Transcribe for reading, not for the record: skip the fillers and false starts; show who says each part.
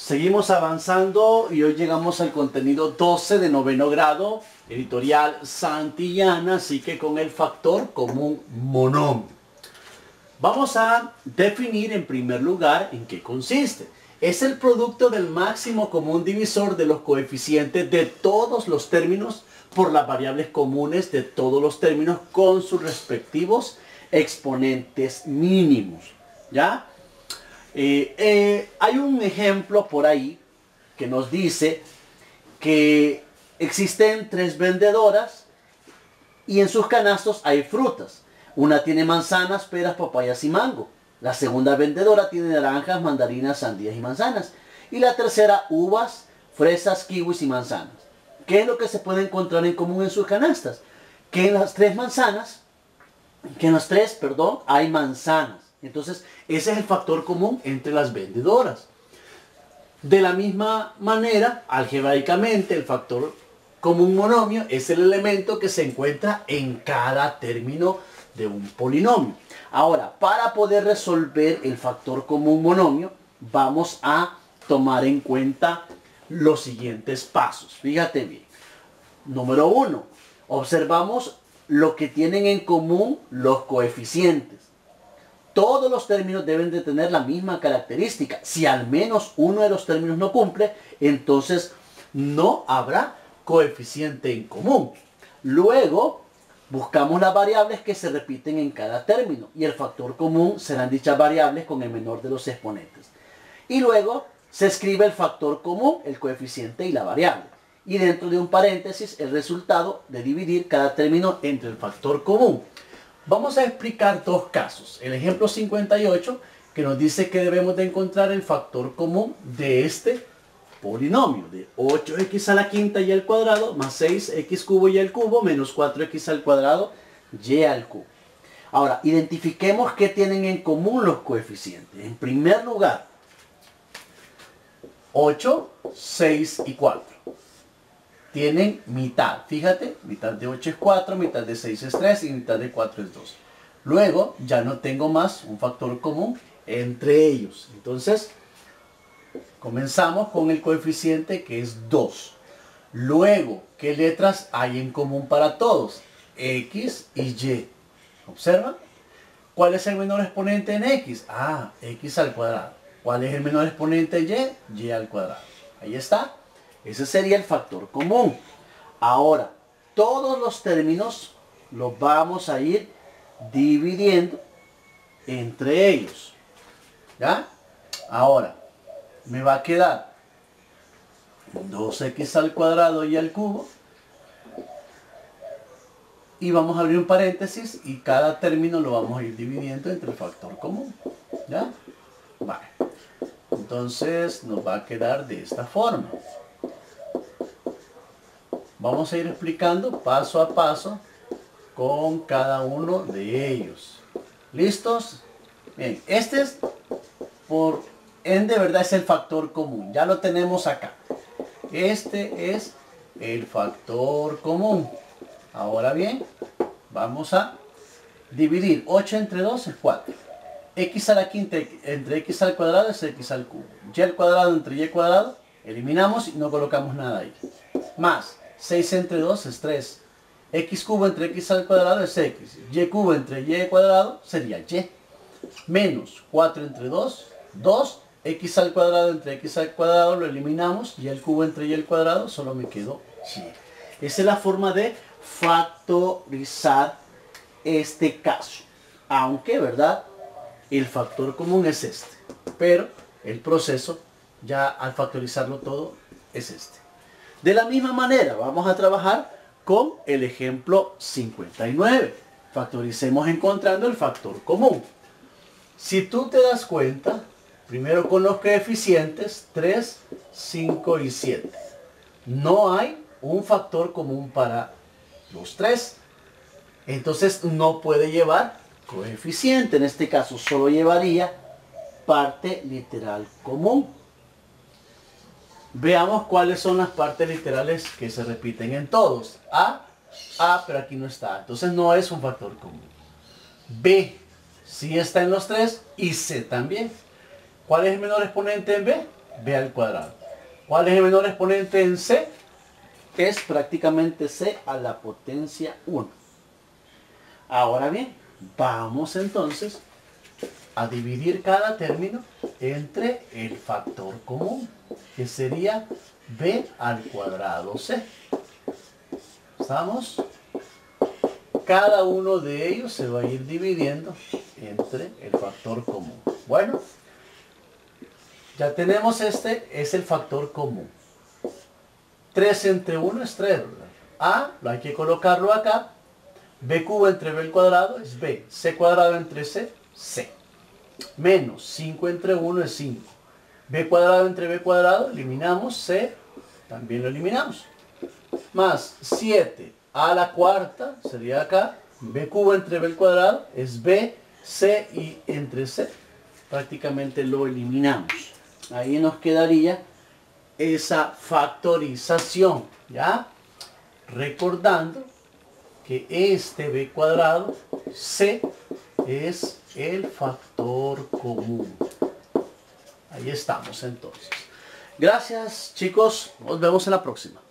Speaker 1: Seguimos avanzando y hoy llegamos al contenido 12 de noveno grado, editorial Santillana, así que con el factor común monomio. Vamos a definir en primer lugar en qué consiste. Es el producto del máximo común divisor de los coeficientes de todos los términos por las variables comunes de todos los términos con sus respectivos exponentes mínimos. ¿Ya? Hay un ejemplo por ahí que nos dice que existen 3 vendedoras y en sus canastos hay frutas. Una tiene manzanas, peras, papayas y mango. La segunda vendedora tiene naranjas, mandarinas, sandías y manzanas. Y la tercera, uvas, fresas, kiwis y manzanas. ¿Qué es lo que se puede encontrar en común en sus canastas? Que en las tres hay manzanas. Entonces, ese es el factor común entre las vendedoras. De la misma manera, algebraicamente, el factor común monomio es el elemento que se encuentra en cada término de un polinomio. Ahora, para poder resolver el factor común monomio, vamos a tomar en cuenta los siguientes pasos. Fíjate bien. Número 1. Observamos lo que tienen en común los coeficientes. Todos los términos deben de tener la misma característica. Si al menos uno de los términos no cumple, entonces no habrá coeficiente en común. Luego, buscamos las variables que se repiten en cada término y el factor común serán dichas variables con el menor de los exponentes. Y luego se escribe el factor común, el coeficiente y la variable. Y dentro de un paréntesis el resultado de dividir cada término entre el factor común. Vamos a explicar dos casos. El ejemplo 58 que nos dice que debemos de encontrar el factor común de este polinomio de 8x a la quinta y al cuadrado más 6x cubo y al cubo menos 4x al cuadrado y al cubo. Ahora, identifiquemos qué tienen en común los coeficientes. En primer lugar, 8, 6 y 4. Tienen mitad. Fíjate, mitad de 8 es 4, mitad de 6 es 3 y mitad de 4 es 2. Luego, ya no tengo más un factor común entre ellos. Entonces, comenzamos con el coeficiente que es 2. Luego, ¿qué letras hay en común para todos? X y Y. ¿Observan? ¿Cuál es el menor exponente en X? Ah, X al cuadrado. ¿Cuál es el menor exponente en Y? Y al cuadrado. Ahí está. Ese sería el factor común. Ahora, todos los términos los vamos a ir dividiendo entre ellos. ¿Ya? Ahora, me va a quedar 2x al cuadrado y al cubo. Y vamos a abrir un paréntesis y cada término lo vamos a ir dividiendo entre el factor común. ¿Ya? Vale. Entonces nos va a quedar de esta forma. Vamos a ir explicando paso a paso con cada uno de ellos. ¿Listos? Bien, este es por ende, ¿verdad? Es el factor común. Ya lo tenemos acá. Este es el factor común. Ahora bien, vamos a dividir 8 entre 2 es 4. X a la quinta entre x al cuadrado es x al cubo. Y al cuadrado entre y cuadrado, eliminamos y no colocamos nada ahí. Más 6 entre 2 es 3. X cubo entre x al cuadrado es x. Y cubo entre y cuadrado sería y. Menos 4 entre 2, 2. X al cuadrado entre x al cuadrado lo eliminamos. Y el cubo entre y al cuadrado solo me quedó y. Esa es la forma de factorizar este caso. Aunque, ¿verdad? El factor común es este. Pero el proceso, ya al factorizarlo todo, es este. De la misma manera, vamos a trabajar con el ejemplo 59. Factoricemos encontrando el factor común. Si tú te das cuenta, primero con los coeficientes 3, 5 y 7. No hay un factor común para los 3. Entonces no puede llevar coeficiente. En este caso solo llevaría parte literal común. Veamos cuáles son las partes literales que se repiten en todos. A, pero aquí no está. Entonces no es un factor común. B, sí está en los 3 y C también. ¿Cuál es el menor exponente en B? b al cuadrado. ¿Cuál es el menor exponente en c? Es prácticamente c a la potencia 1. Ahora bien, vamos entonces a dividir cada término entre el factor común, que sería b al cuadrado c. ¿Estamos? Cada uno de ellos se va a ir dividiendo entre el factor común. Bueno, ya tenemos este, es el factor común. 3 entre 1 es 3, ¿verdad? A, lo hay que colocarlo acá. B cubo entre b al cuadrado es b. C cuadrado entre c, c. Menos 5 entre 1 es 5. B cuadrado entre b cuadrado, eliminamos c, también lo eliminamos. Más 7 a la cuarta, sería acá. B cubo entre b al cuadrado es b. C y entre c, prácticamente lo eliminamos. Ahí nos quedaría esa factorización, ¿ya? Recordando que este b cuadrado, c, es el factor común. Ahí estamos entonces. Gracias, chicos. Nos vemos en la próxima.